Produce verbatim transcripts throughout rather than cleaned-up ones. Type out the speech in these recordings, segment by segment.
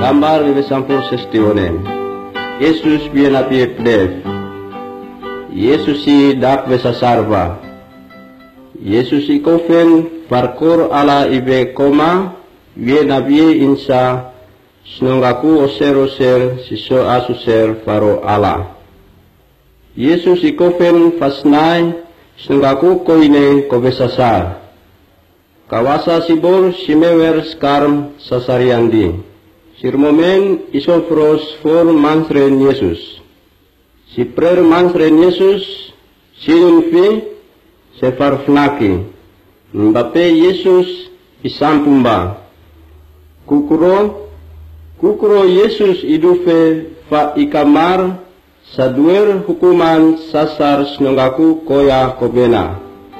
Gambar bebe sampur sestione. Yesus biena pie pdev. Yesus si dak besa sarva. Yesus i kofen parkur ala ibe koma biena bie insa snongaku oser oser siso asuser faro ala. Yesus i kofen fasnai snongaku koine kobesasar. Kawasa sibor simewer skarm sasariandi. Sirmomen isofros for mansren Yesus. Si prer mansren Yesus sinunfi sefarfnaki. Mbape Yesus isampumba. Kukuro kukuro Yesus idufe fa ikamar saduer hukuman sasar snongaku koya kobena.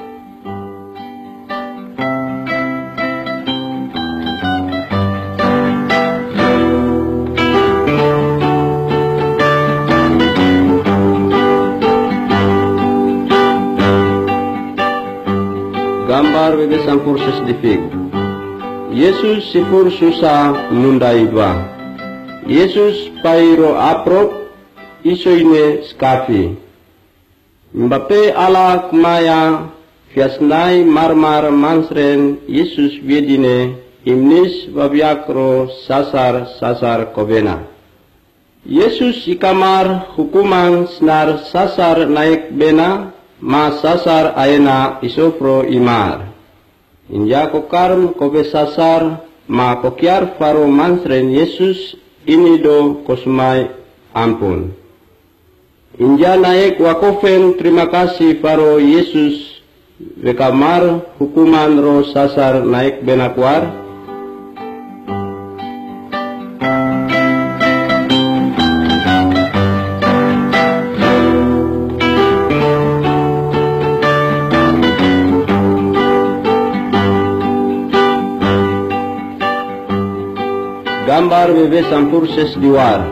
Gambar bebe sampur sesdifik. Yesus sifur susah mundai dua. Yesus pairo aprop isoine skafi. Mbape ala kumaya fiasnai marmar mansren Yesus biedine imnis babiakro sasar sasar kobena. Yesus ikamar hukuman snar sasar naik bena ma sasar aena isofro imar. Inja kokarm kobe sasar ma kokiar faro mansren Yesus ini do kosmai ampun. Inja naik wakofen terima kasih faro Yesus bekamar hukuman ro sasar naik benakwar. Gambar bebe sampur ses diwar.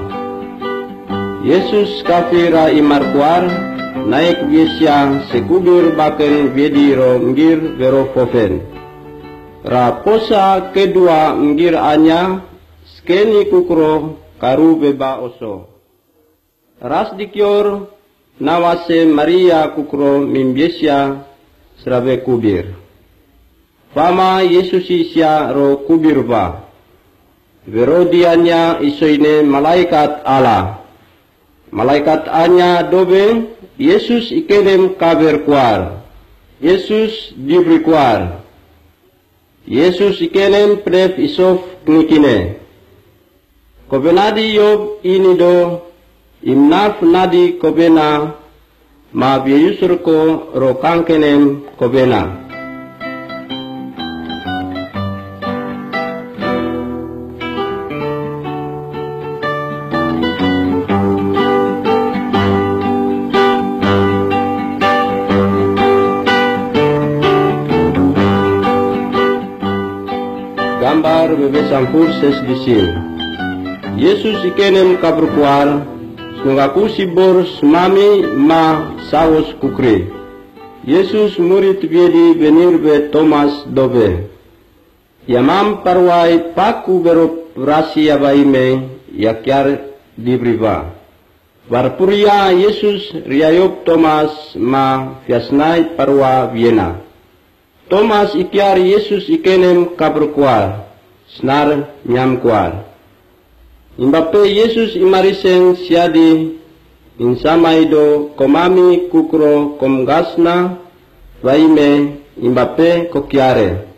Yesus kafira imar kuar naik biesya sekubir baken bediro ngir verofofen. Raposa kedua ngir anya skeni kukro karu beba oso. Ras dikior nawase Maria kukro mimbiesya serabe kubir. Fama Yesus isya ro kubir ba. Verodianya isoine malaikat Allah. Malaikat anya dobe Yesus ikedem kaber kuar. Yesus diberi kuar. Yesus ikenem pref isof knikine. Kobenadi yob ini do imnaf nadi kobena ma biyusurko ro kangkenem kobena. Gambar bebe sampur ses disin. Yesus ikenem kaberkuar snongaku sibor smami ma saus kukri. Yesus murid biedi benir be Thomas dobe. Yamam parwai paku berop rasi abaime yakyar dibriba. Barpuria Yesus riayop Thomas ma fiasnai parwa Viena. Thomas ikyar Yesus ikenem kaberkuar, snar nyam kuar. Imbape Yesus imarisen siadi, insamaido komami kukro komgasna, vaime imbape kokiare.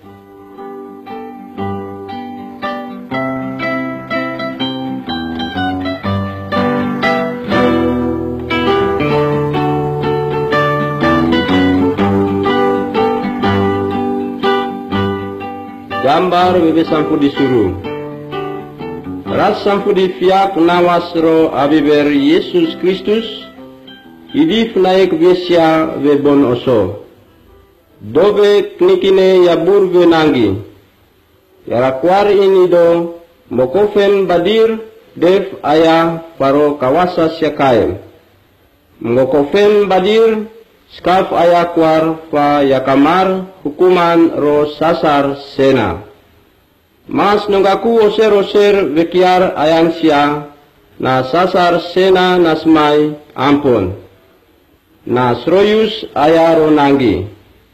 Gambar bebe sampu disuruh. Ras sampu di fiak nawasro abiber Yesus Kristus. Idif naik besya webon oso. Dobe knikine yabur benangi. Yarakwar ini do mokofen badir dev aya faro kawasa syakaim. Mokofen badir skaf ayakwar fa yakamar hukuman ro sasar sena. Mas nunggaku oser-oser vekiar ayansia, na sasar sena nasmai ampun. Na sroyus ayaro nanggi.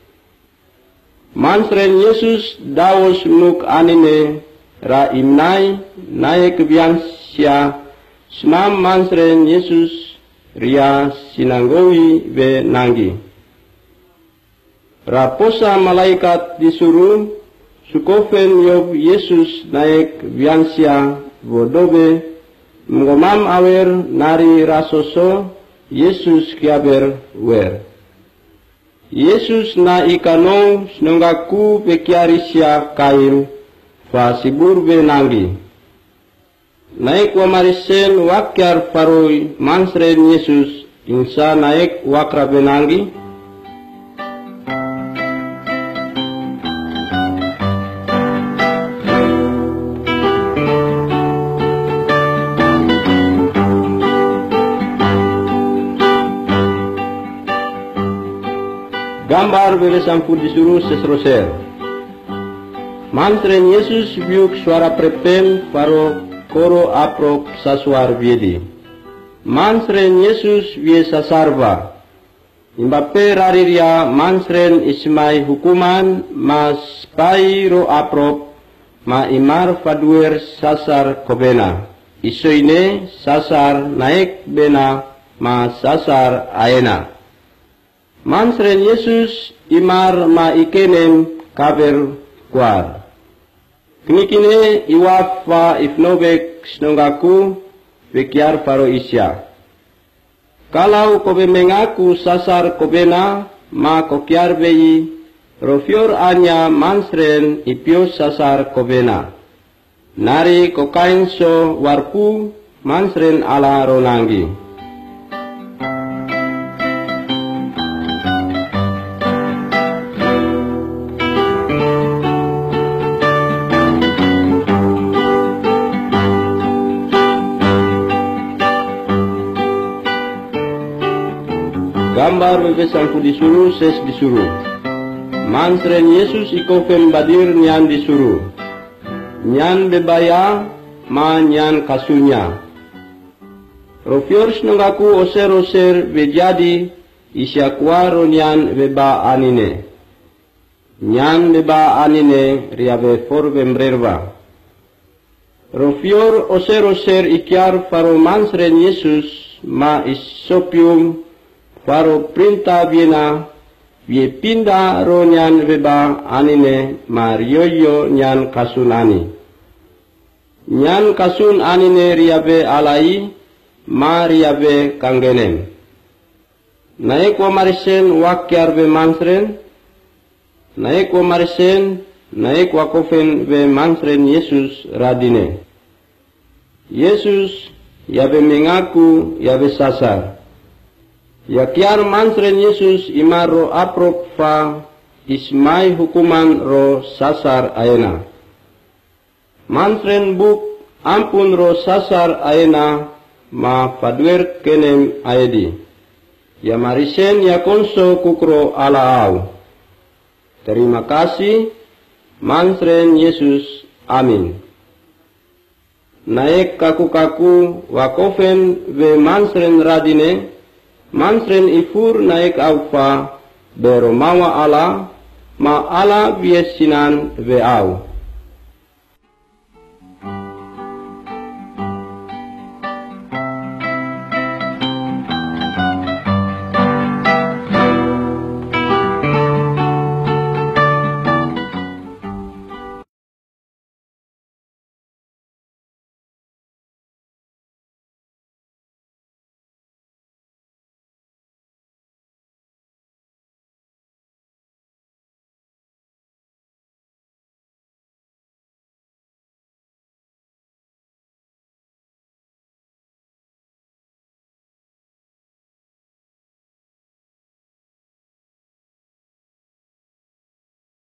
Mansren Yesus daos nuk anine ra imnai naik biansia smam mansren Yesus ria sinanggowi ve nanggi. Raposa malaikat disuruh sukofen yob Yesus naik biansia vodobe mengomam awer nari rasoso Yesus kiaber wer. Yesus na ikano snunggaku pekiarisia kail fa sibur be nanggi. Naik wamarisen wakyar faroi mansren Yesus insa naik wakra be nanggi. Gambar bebe sampul disuruh sesroser. Mansren Yesus biuk suara prepen faro koro aprok sasuar biedi. Mansren Yesus vie sasarva. Imbape rariria mansren ismai hukuman mas pai ro aprok ma imar faduer sasar kobena. Isoine sasar naik bena ma sasar aena. Mansren Yesus imar ma ikenem kaber kuar. Knikine iwafa ifnobek snonggaku vekiar faro isya. Kalau kobe mengaku sasar kobena ma kokiar beyi rofior anya mansren ipio sasar kobena. Nari kokain so warpu mansren ala ronanggi. Gambar bebe sangku disuruh ses disuruh. Mansren Yesus ikofen badir nyan disuruh. Nyan bebaya ma nyan kasunya. Rofior snungaku oser-oser bejadi isyakwaro nyan beba anine. Nyan beba anine riabe for bemrerba. Rofior oser-oser ikyar faro mansren Yesus ma isopium faro printa biena vie pinda ro nyan beba anine marioyo nyan kasun ani. Nyan kasun anine riabe alai ma riabe kangenem. Naik wa marisen wakyar be mansren. Naik wa marisen naik wa kofen be mansren Yesus radine. Yesus yabe mengaku yabe sasar. Yakiar mansren Yesus imaro aprok fa ismai hukuman ro sasar aena. Mansren buk ampun ro sasar aena ma padwer kenem aedi. Ya marisen ya konso kukro ala au. Terima kasih mansren Yesus, amin. Naik kaku-kaku wakofen ve mansren radine. Mansren ifur naik aufa bero mawa ala ma ala biesinan ve au.